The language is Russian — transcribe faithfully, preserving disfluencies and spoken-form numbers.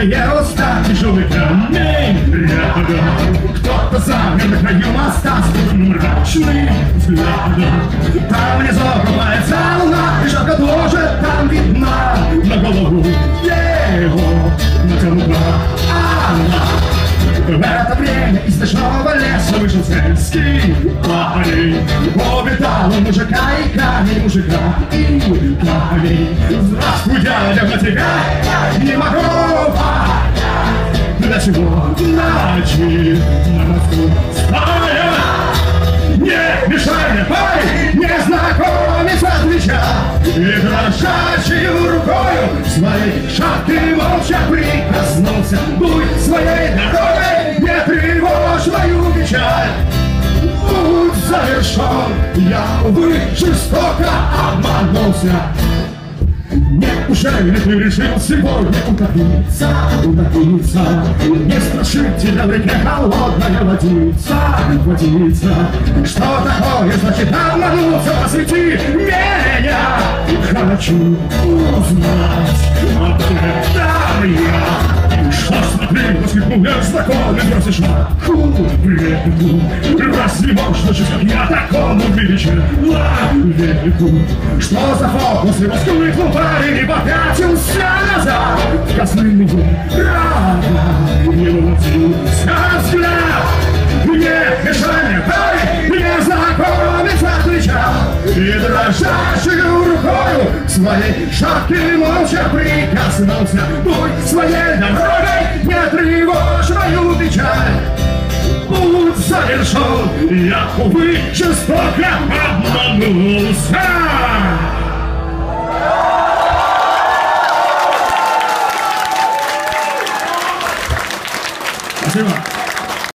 Длинные уста, тяжелый камень рядом. Кто-то замер на краю моста с мрачным взглядом. Там внизу купается луна, и жарко тоже там видна. На голову его натянута она. В это время из ночного леса вышел сельский парень. Обитал он мужика и камень, мужика и камень. Здравствуй, дядя, на тебя не могу понять. Для чего ночи на мосту стоя? Не мешай мне, парень, незнакомец отвечал. И дрожащей рукою своей шапки молча прикоснулся. Будь своей дорогой, не тревожь мою печаль. Путь завершен, я, увы, жестоко обманулся. Неужели ты решил сегодня утопиться, утопиться? Не страшит тебя в реке холодная водица, водица. Что такое, значит, обмануться? Посвяти меня. Хочу узнать об этом я. Что смотри, воскликнул я, знакомый бросишь на кубрику. Разве можно жить, как я, такому величавеку? Что за фокус? И воскликнул парень и попятился назад. Косным рада не улыбнулся взгляд. Не мешай мне, парень, незнакомец отвечал. И дрожащей рукою своей шапки молча прикоснулся. Будь своей дорогой, не тревожь мою печаль. Путь завершен, я, увы, жестоко обманулся. Спасибо.